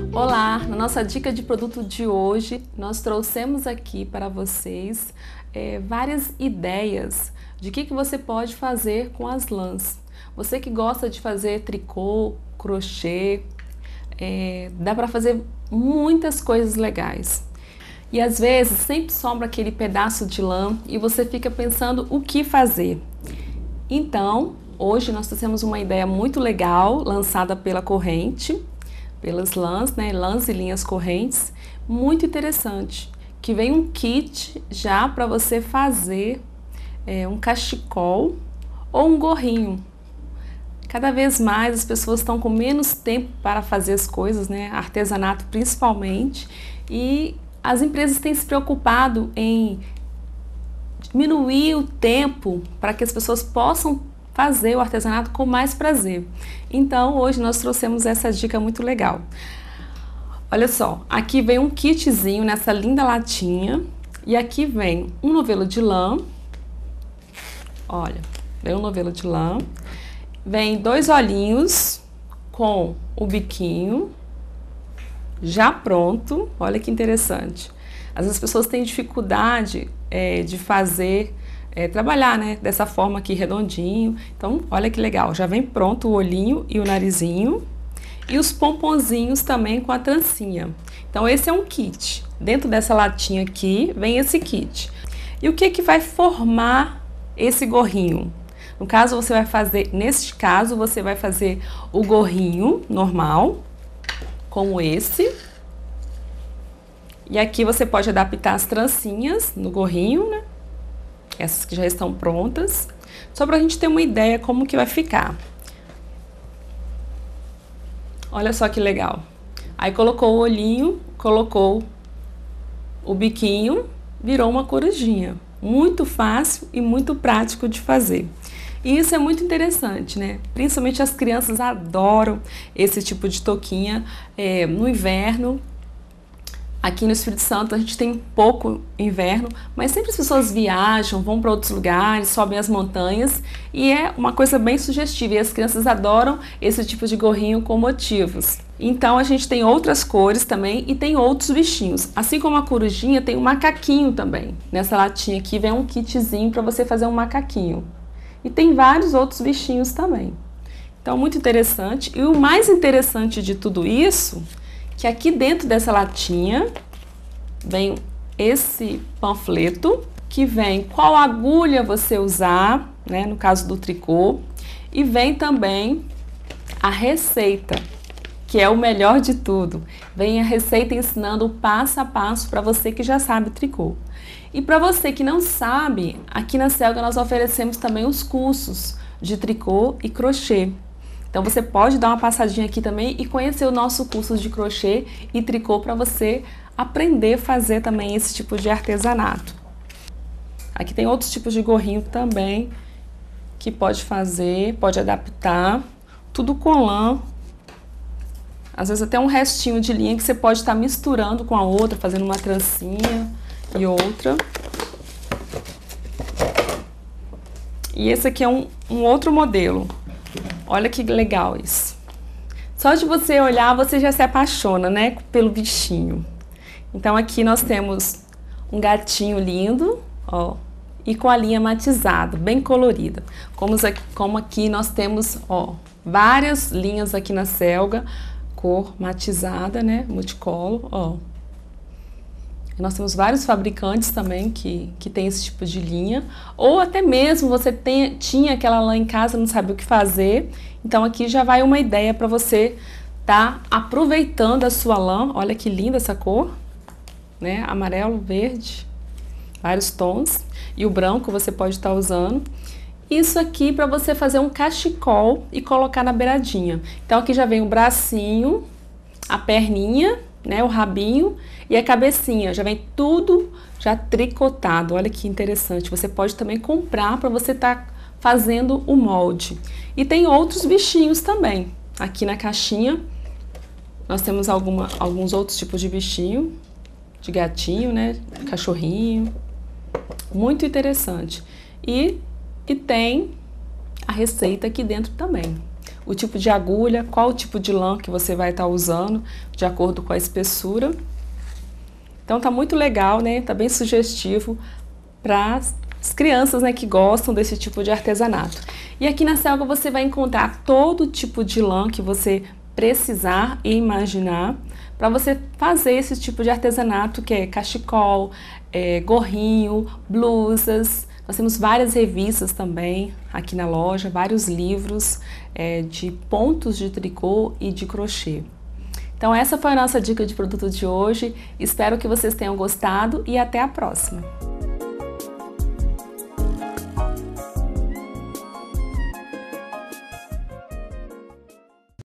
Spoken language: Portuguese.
Olá! Na nossa dica de produto de hoje, nós trouxemos aqui para vocês várias ideias de que você pode fazer com as lãs. Você que gosta de fazer tricô, crochê, dá para fazer muitas coisas legais. E às vezes sempre sobra aquele pedaço de lã e você fica pensando o que fazer. Então, hoje nós trouxemos uma ideia muito legal, lançada pela Corrente, pelas lãs, né? Lãs e linhas correntes, muito interessante, que vem um kit já para você fazer um cachecol ou um gorrinho. Cada vez mais as pessoas estão com menos tempo para fazer as coisas, né? Artesanato principalmente, e as empresas têm se preocupado em diminuir o tempo para que as pessoas possam fazer o artesanato com mais prazer. Então hoje nós trouxemos essa dica muito legal. Olha só, aqui vem um kitzinho nessa linda latinha e aqui vem um novelo de lã. Olha, vem um novelo de lã, vem 2 olhinhos com o biquinho já pronto. Olha que interessante. Às vezes as pessoas têm dificuldade de fazer trabalhar, né, dessa forma aqui redondinho. Então olha que legal, já vem pronto o olhinho e o narizinho e os pomponzinhos também com a trancinha. Então esse é um kit. Dentro dessa latinha aqui vem esse kit. E o que que vai formar esse gorrinho? No caso você vai fazer, neste caso você vai fazer o gorrinho normal, como esse. E aqui você pode adaptar as trancinhas no gorrinho, né? Essas que já estão prontas, só para a gente ter uma ideia como que vai ficar. Olha só que legal. Aí colocou o olhinho, colocou o biquinho, virou uma corujinha. Muito fácil e muito prático de fazer. E isso é muito interessante, né? Principalmente as crianças adoram esse tipo de touquinha no inverno. Aqui no Espírito Santo a gente tem pouco inverno, mas sempre as pessoas viajam, vão para outros lugares, sobem as montanhas e é uma coisa bem sugestiva e as crianças adoram esse tipo de gorrinho com motivos. Então a gente tem outras cores também e tem outros bichinhos. Assim como a corujinha, tem um macaquinho também. Nessa latinha aqui vem um kitzinho para você fazer um macaquinho. E tem vários outros bichinhos também. Então muito interessante. E o mais interessante de tudo isso, que aqui dentro dessa latinha vem esse panfleto, que vem qual agulha você usar, né, no caso do tricô, e vem também a receita, que é o melhor de tudo. Vem a receita ensinando o passo a passo para você que já sabe tricô. E para você que não sabe, aqui na Selga nós oferecemos também os cursos de tricô e crochê. Então você pode dar uma passadinha aqui também e conhecer o nosso curso de crochê e tricô para você aprender a fazer também esse tipo de artesanato. Aqui tem outros tipos de gorrinho também que pode fazer, pode adaptar, tudo com lã. Às vezes até um restinho de linha que você pode estar misturando com a outra, fazendo uma trancinha e outra. E esse aqui é um outro modelo. Olha que legal isso. Só de você olhar, você já se apaixona, né, pelo bichinho. Então aqui nós temos um gatinho lindo, ó, e com a linha matizada, bem colorida. Como aqui nós temos, ó, várias linhas aqui na Selga, cor matizada, né, multicolor, ó. Nós temos vários fabricantes também que tem esse tipo de linha. Ou até mesmo você tinha aquela lã em casa, não sabe o que fazer. Então aqui já vai uma ideia para você tá aproveitando a sua lã. Olha que linda essa cor, né? Amarelo, verde, vários tons. E o branco você pode estar usando. Isso aqui para você fazer um cachecol e colocar na beiradinha. Então aqui já vem o bracinho, a perninha, né, o rabinho e a cabecinha, já vem tudo já tricotado. Olha que interessante, você pode também comprar para você estar fazendo o molde. E tem outros bichinhos também. Aqui na caixinha nós temos alguns outros tipos de bichinho, de gatinho, né, cachorrinho, muito interessante. E tem a receita aqui dentro também. o tipo de agulha, qual o tipo de lã que você vai estar usando, de acordo com a espessura. Então tá muito legal, né? Tá bem sugestivo para as crianças, né, que gostam desse tipo de artesanato. E aqui na Selga você vai encontrar todo tipo de lã que você precisar e imaginar para você fazer esse tipo de artesanato, que é cachecol, gorrinho, blusas. Nós temos várias revistas também aqui na loja, vários livros de pontos de tricô e de crochê. Então essa foi a nossa dica de produto de hoje. Espero que vocês tenham gostado e até a próxima!